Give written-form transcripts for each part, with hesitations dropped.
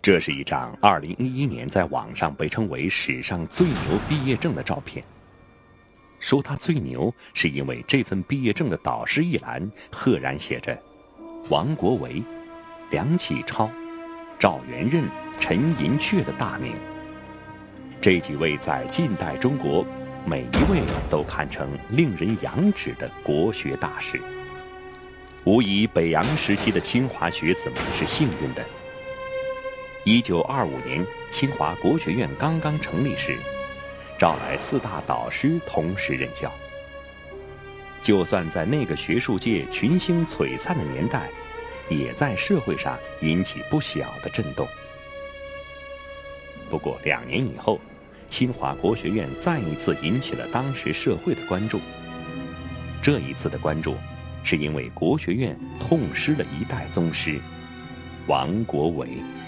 这是一张2011年在网上被称为史上最牛毕业证的照片。说它最牛，是因为这份毕业证的导师一栏赫然写着王国维、梁启超、赵元任、陈寅恪的大名。这几位在近代中国每一位都堪称令人仰止的国学大师。无疑北洋时期的清华学子们是幸运的。1925年清华国学院刚刚成立时，招来4大导师同时任教。就算在那个学术界群星璀璨的年代，也在社会上引起不小的震动。不过2年以后，清华国学院再一次引起了当时社会的关注。这一次的关注是因为国学院痛失了一代宗师王国维。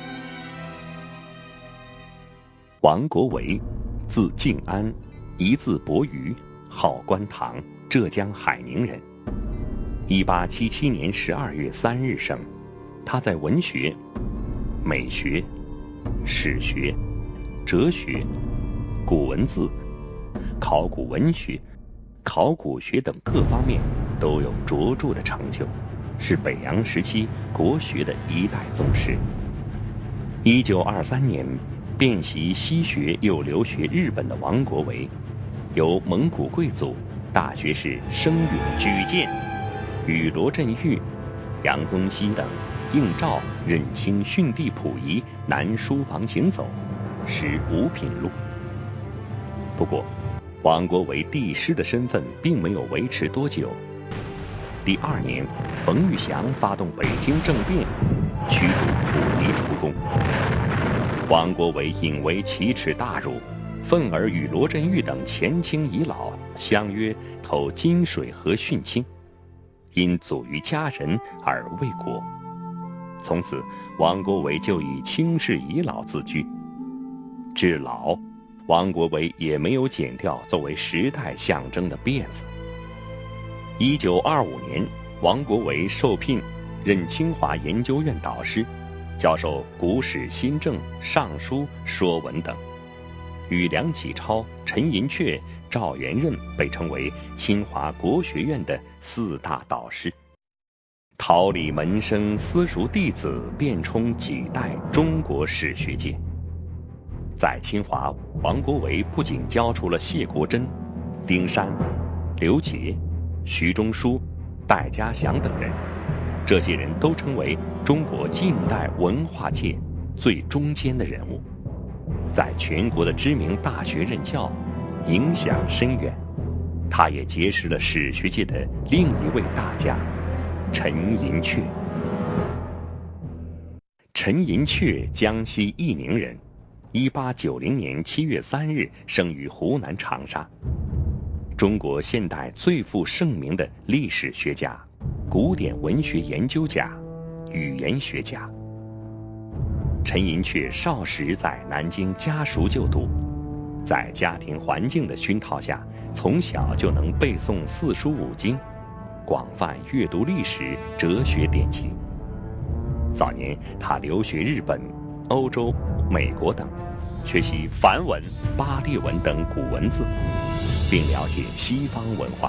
王国维，字敬安，一字伯瑜，号观堂，浙江海宁人。1877年12月3日生。他在文学、美学、史学、哲学、古文字、考古文学、考古学等各方面都有卓著的成就，是北洋时期国学的一代宗师。1923年遍习西学又留学日本的王国维，由蒙古贵族、大学士声允举荐，与罗振玉、杨宗羲等应召任清训地溥仪南书房行走，识五品录。不过王国维帝师的身份并没有维持多久。第2年，冯玉祥发动北京政变，驱逐溥仪出宫。王国维引为奇耻大辱，愤而与罗振玉等前清遗老相约投金水河殉清，因祖于家人而为国。从此王国维就以清室遗老自居。至老，王国维也没有剪掉作为时代象征的辫子。1925年，王国维受聘任清华研究院导师，教授古史、新政、尚书、说文等，与梁启超、陈寅恪、赵元任被称为清华国学院的4大导师。桃李门生，私塾弟子，遍充几代中国史学界。在清华，王国维不仅教出了谢国珍、丁山、刘婕、徐中书、戴家祥等人，这些人都成为中国近代文化界最中坚的人物，在全国的知名大学任教，影响深远。他也结识了史学界的另一位大家陈寅恪。陈寅恪，江西义宁人，1890年7月3日生于湖南长沙。中国现代最负盛名的历史学家、古典文学研究家、语言学家。陈寅恪少时在南京家塾就读，在家庭环境的熏陶下，从小就能背诵4书5经，广泛阅读历史、哲学典籍。早年他留学日本、欧洲、美国等，学习梵文、巴利文等古文字，并了解西方文化。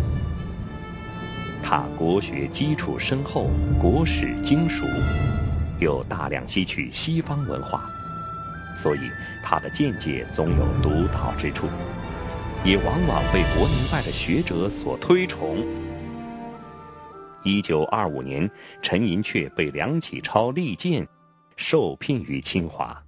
他国学基础深厚，国史精熟，又大量吸取西方文化，所以他的见解总有独到之处，也往往被国内外的学者所推崇。1925年，陈寅恪被梁启超力荐，受聘于清华。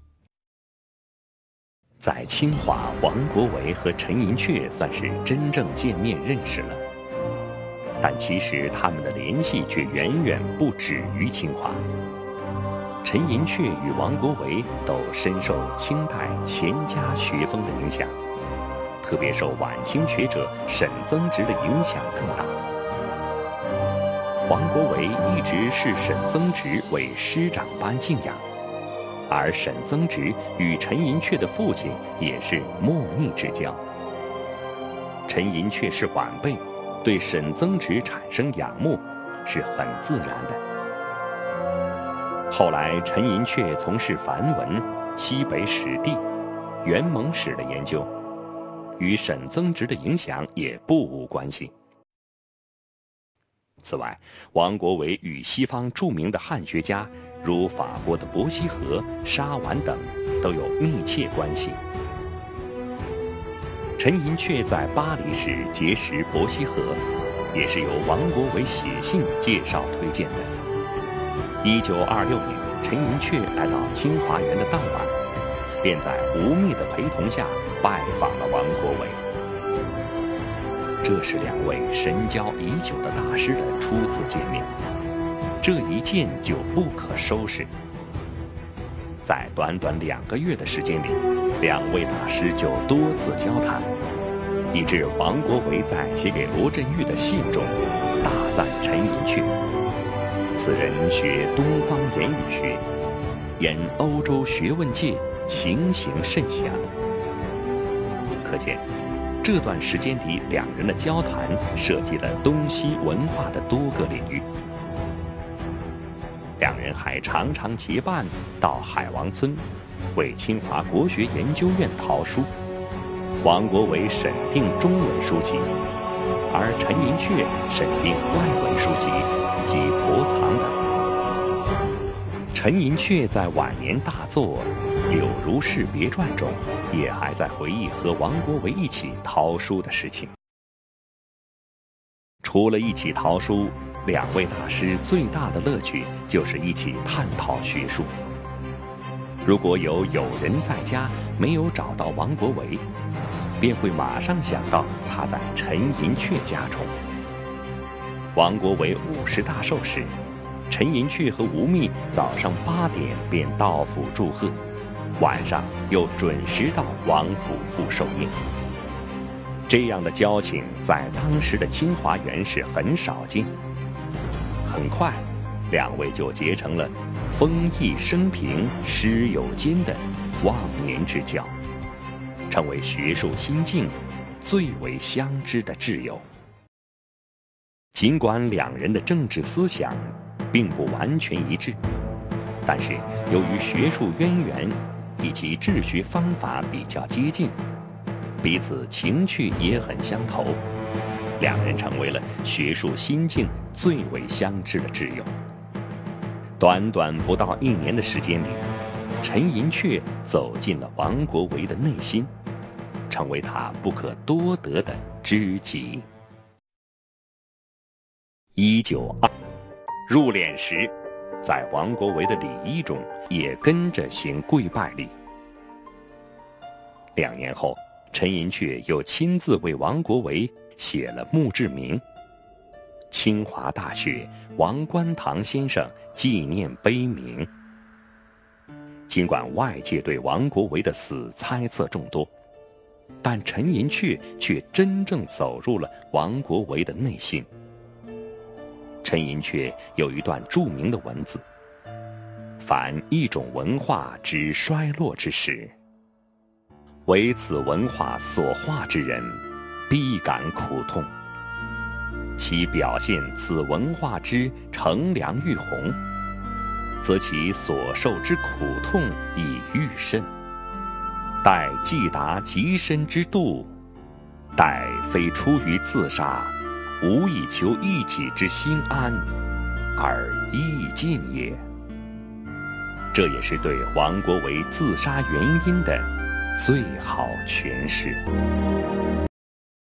在清华，王国维和陈寅恪算是真正见面认识了，但其实他们的联系却远远不止于清华。陈寅恪与王国维都深受清代钱家学风的影响，特别受晚清学者沈曾直的影响更大。王国维一直视沈曾直为师长般敬仰，而沈曾直与陈寅恪的父亲也是莫逆之交。陈寅恪是晚辈，对沈曾直产生仰慕是很自然的。 后来陈寅恪从事梵文、西北史地、元蒙史的研究，与沈曾直的影响也不无关系。此外，王国维与西方著名的汉学家如法国的伯希和、沙畹等都有密切关系。陈寅恪在巴黎时结识伯希和，也是由王国维写信介绍推荐的。1926年，陈寅恪来到清华园的当晚，便在吴宓的陪同下拜访了王国维。这是两位神交已久的大师的初次见面，这一见就不可收拾。在短短2个月的时间里，两位大师就多次交谈，以致王国维在写给罗振玉的信中大赞陈寅恪，此人学东方言语学，沿欧洲学问界情形甚详。可见这段时间里，两人的交谈涉及了东西文化的多个领域。两人还常常结伴到海王村，为清华国学研究院淘书。王国维审定中文书籍，而陈寅恪审定外文书籍及佛藏等。陈寅恪在晚年大作《柳如是别传》中，也还在回忆和王国维一起淘书的事情。除了一起淘书，两位大师最大的乐趣就是一起探讨学术。如果有友人在家没有找到王国维，便会马上想到他在陈寅恪家中。王国维50大寿时，陈寅恪和吴宓早上8点便到府祝贺，晚上又准时到王府赴寿宴。这样的交情在当时的清华园是很少见。很快，两位就结成了风义生平师友间的忘年之交，成为学术心境最为相知的挚友。尽管两人的政治思想并不完全一致，但是由于学术渊源以及治学方法比较接近，彼此情趣也很相投，两人成为了学术心境最为相知的挚友。短短不到1年的时间里，陈寅恪走进了王国维的内心，成为他不可多得的知己。1922入殓时，在王国维的礼仪中也跟着行跪拜礼。2年后，陈寅恪又亲自为王国维写了墓志铭：清华大学王观堂先生纪念碑铭。尽管外界对王国维的死猜测众多，但陈寅恪却真正走入了王国维的内心。陈寅恪有一段著名的文字：凡一种文化之衰落之时，为此文化所化之人必感苦痛，其表现此文化之乘凉愈红，则其所受之苦痛已愈甚。待既达极深之度，待非出于自杀，无以求一己之心安，而意见也。这也是对王国维自杀原因的最好诠释。